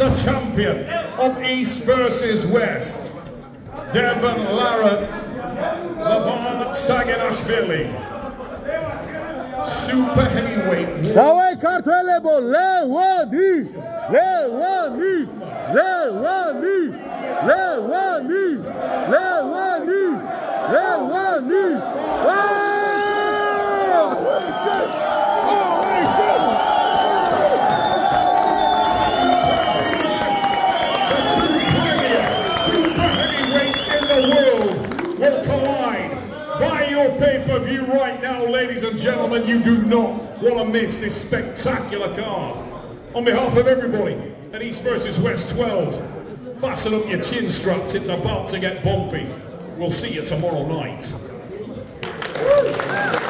the champion of East versus West, Devon, Larratt, Levan, Saginashvili. Super heavyweight. Dawaj kartelebo, Lewani, Lewani, Lewani, Lewani, Lewani, Lewani. Will collide. Buy your pay-per-view right now, ladies and gentlemen. You do not want to miss this spectacular card. On behalf of everybody at East versus West 12, fasten up your chin straps. It's about to get bumpy. We'll see you tomorrow night.